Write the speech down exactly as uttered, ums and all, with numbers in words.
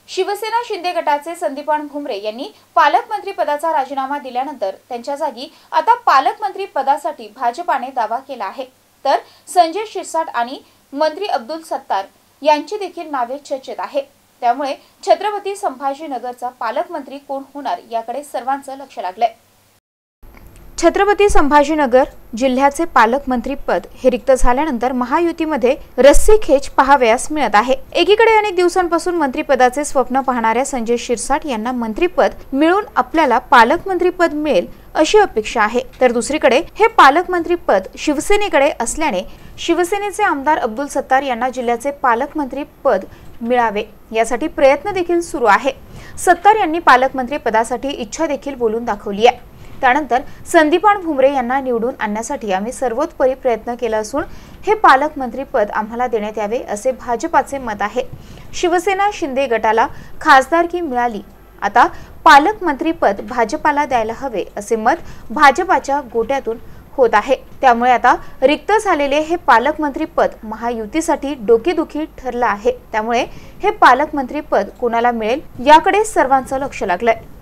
शिवसेना शिंदे गटाचे संदीपान भुमरे यांनी पालकमंत्री पदाचा राजीनामा दिल्यानंतर त्यांच्या जागी आता पालकमंत्री पदासाठी भाजपाने दावा केला आहे। तर संजय शिरसाट आणि मंत्री अब्दुल सत्तार यांची देखील नावे चर्चेत आहे। त्यामुळे छत्रपती संभाजीनगरचा पालकमंत्री कोण होणार याकडे सर्वांचं लक्ष लागलंय। छत्रपती संभाजीनगर जिल्ह्याचे पालकमंत्री पद हे रिक्त झाल्यानंतर महायुतीमध्ये रस्सीखेच पाहावयास मिळत आहे। एकीकडे अनेक दिवसांपासून मंत्रिपदाचे स्वप्न पाहणाऱ्या संजय शिरसाट यांना मंत्रिपद मिळून आपल्याला पालकमंत्री पद मिळेल अशी अपेक्षा आहे, तर दुसरीकडे हे पालकमंत्री पद शिवसेनेकडे असल्याने शिवसेनेचे आमदार अब्दुल सत्तार यांना जिल्ह्याचे पालकमंत्री पद मिळावे यासाठी प्रयत्न देखील सुरू आहे। सत्तार यांनी पालकमंत्री पदासाठी इच्छा देखील बोलून दाखवली आहे। त्यानंतर संदीपान भुमरे यांना निवडून आणण्यासाठी आम्ही सर्वोतपरी प्रयत्न केला असून हे पालकमंत्री पद आम्हाला देण्यात यावे असे भाजपाचे मत आहे। शिवसेना शिंदे गटाला खासदारकी मिळाली, आता पालकमंत्री पद भाजपाला द्यायला हवे असे मत भाजपाच्या गोट्यातून होत आहे। त्यामुळे आता रिक्त झालेले हे पालकमंत्री पद महायुतीसाठी डोकेदुखी ठरलं आहे। त्यामुळे हे पालकमंत्री पद कोणाला मिळेल याकडे सर्वांचं लक्ष लागलंय।